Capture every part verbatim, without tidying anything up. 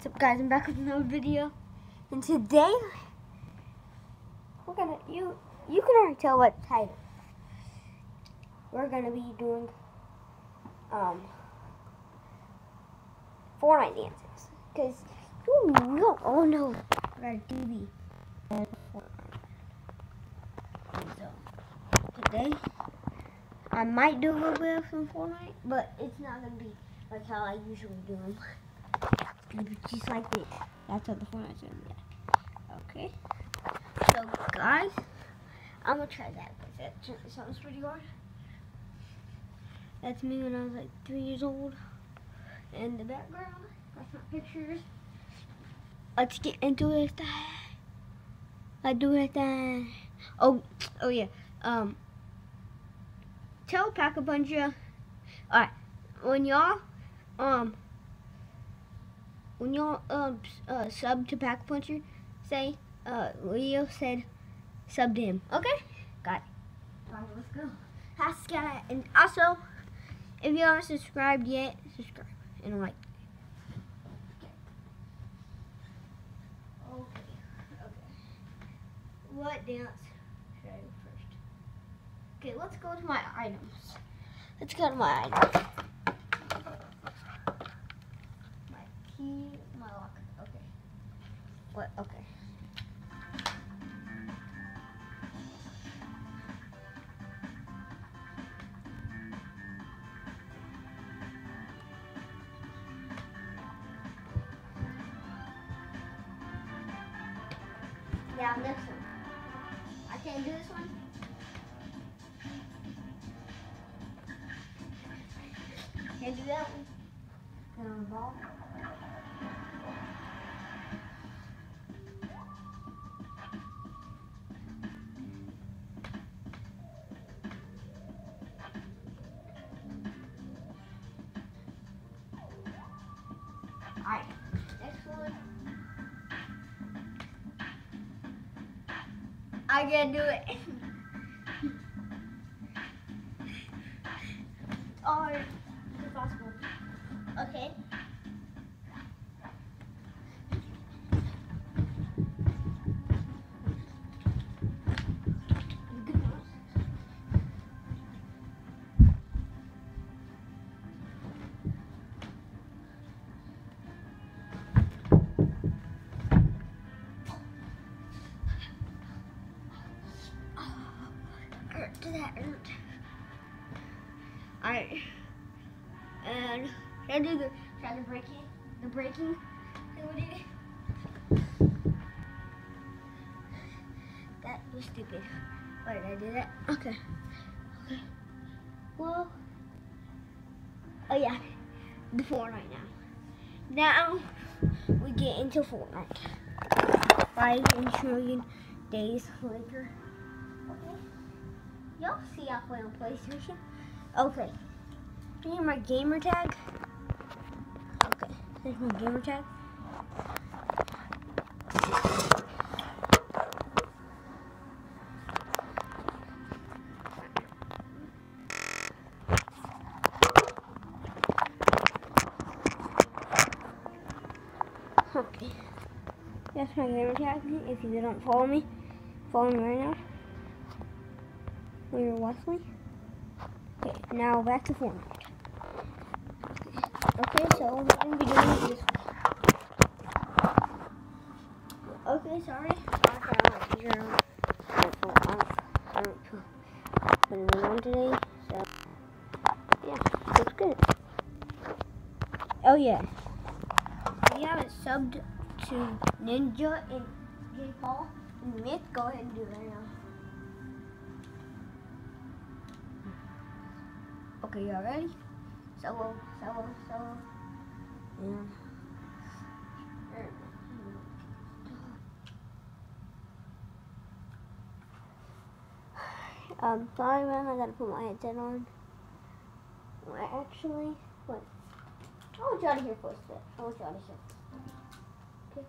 What's up, guys? I'm back with another video, and today we're gonna you you can already tell what title we're gonna be doing. Um, Fortnite dances, because we don't all know what our D B and Fortnite. So today I might do a little bit of some Fortnite, but it's not gonna be like how I usually do them. Just like this. That's what the Fortnite's gonna be like. Okay. So guys, I'm gonna try that because that sounds pretty hard. That's me when I was like three years old. In the background, that's my pictures. Let's get into it. I do it then. Oh, oh yeah. Um, tell Pack-a-Puncher. All right, when y'all um. When y'all um, uh, sub to Pack-a-Puncher, say, uh, Leo said sub to him. Okay? Got it. Alright, let's go. Has got it. And also, if you haven't subscribed yet, subscribe and like. Okay. Okay. Okay. What dance should I do first? Okay, let's go to my items. Let's go to my items. Key, my locker. Okay. What? Okay. Yeah, next one. I can't do this one. Can't do that one. Get on the ball. Alright, next one. I gotta do it. Oh, it's impossible. Okay. That hurt. Alright. And should I do the should I do breaking? The breaking? That was stupid. Why did I do that? Okay. Okay. Well. Oh yeah. The Fortnite now. Now we get into Fortnite. Five trillion days later. Okay. Y'all see I play on PlayStation? Okay. Here's my gamer tag. Okay. Here's my gamer tag. Okay. That's my gamer tag. If you don't follow me, follow me right now. We're Wesley. Okay, now back to Fortnite. Okay, so we're gonna be doing this one. Okay, sorry. Okay, I don't zero. I don't put it on today, so yeah, looks good. Oh yeah. If you haven't subbed to Ninja and J Paul and Myth, go ahead and do it right now. Okay, y'all ready? Solo, solo, solo. Yeah. Um, sorry man, I gotta put my headset on. I actually, what? I want you out of here first. I want you out of here. Okay.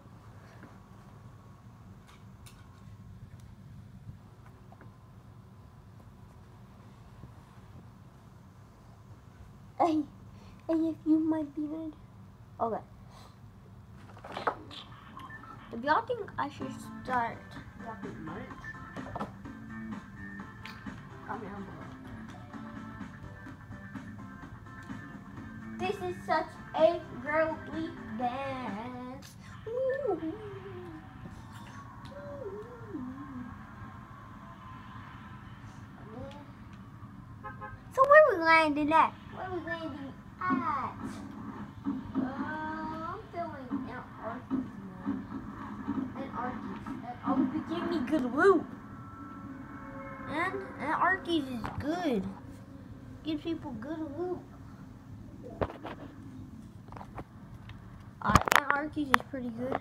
Hey, hey, if you might be good. Okay. If y'all think I should start dropping merch, comment down below. This is such a girly dance. Ooh. So where we landing at? Where we landing at? Uh, I'm feeling Antarctica, man. Antarctica. Oh, you give me good loot. And Antarctica is good. Gives people good loot. Alright, Antarctica is pretty good.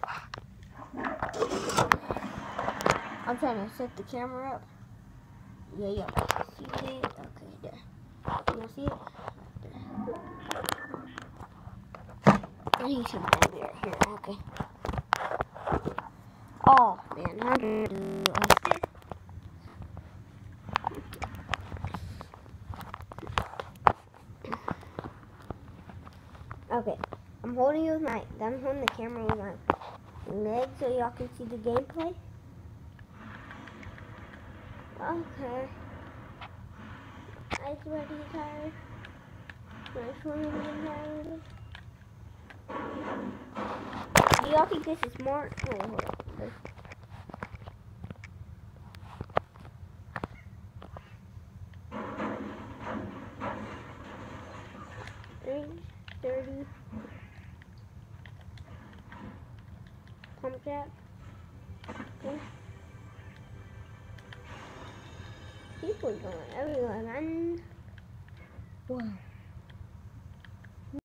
I'm trying to set the camera up. Yeah, yeah. See it? Okay, there. You see it? I need some maybe right here. Okay. Oh man, how do I do like this? Okay, I'm holding it with my. I'm holding the camera with my leg so y'all can see the gameplay. Okay. Ice ready, tired. Nice one, getting tired. Do y'all think this is smart? Wait, hold on. Three thirty. Pump jack. Okay. People going everywhere, man. Wow.